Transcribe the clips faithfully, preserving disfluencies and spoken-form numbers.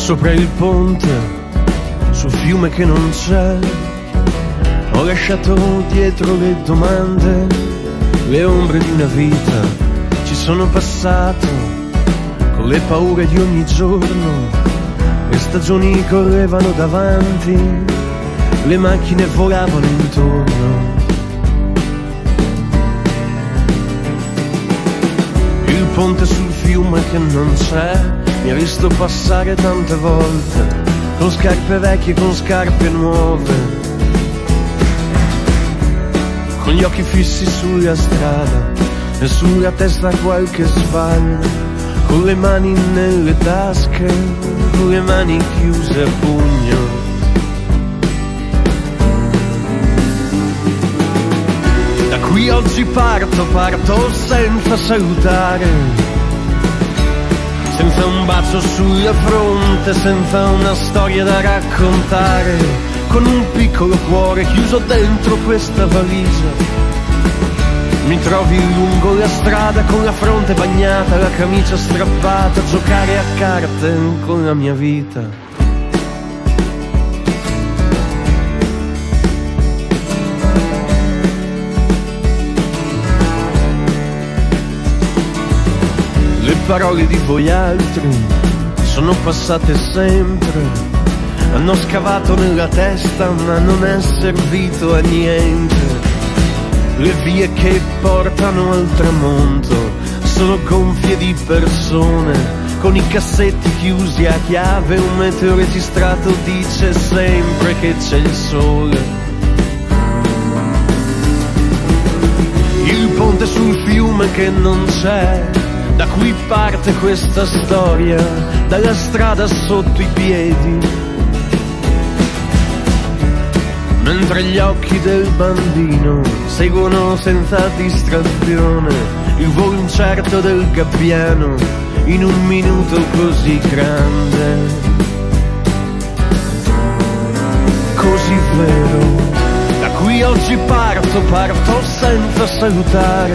sopra il ponte, sul fiume che non c'è, ho lasciato dietro le domande, le ombre di una vita, ci sono passato con le paure di ogni giorno, le stagioni correvano davanti, le macchine volavano intorno. Il ponte sul fiume che non c'è, mi ha visto passare tante volte, con scarpe vecchie, con scarpe nuove, con gli occhi fissi sulla strada e sulla testa qualche sbaglio, con le mani nelle tasche, con le mani chiuse a pugno. Da qui oggi parto, parto senza salutare, senza un bacio sulla fronte, senza una storia da raccontare, con un piccolo cuore chiuso dentro questa valigia. Mi trovi lungo la strada con la fronte bagnata, la camicia strappata, a giocare a carte con la mia vita. Le parole di voi altri sono passate sempre, hanno scavato nella testa ma non è servito a niente. Le vie che portano al tramonto sono gonfie di persone, con i cassetti chiusi a chiave, un meteo registrato dice sempre che c'è il sole. Il ponte sul fiume che non c'è, da cui parte questa storia, dalla strada sotto i piedi, mentre gli occhi del bambino seguono senza distrazione il volo incerto del gabbiano in un minuto così grande, così vero. Da qui oggi parto, parto senza salutare,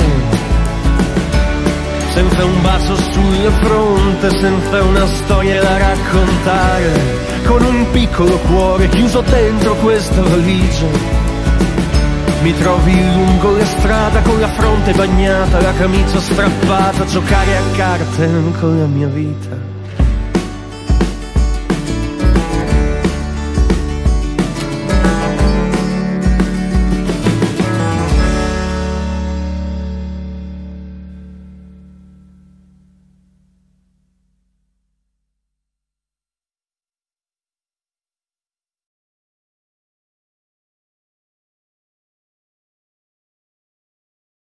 senza un bacio sulla fronte, senza una storia da raccontare, con un piccolo cuore chiuso dentro questa valigia. Mi trovi lungo la strada con la fronte bagnata, la camicia strappata, a giocare a carte con la mia vita.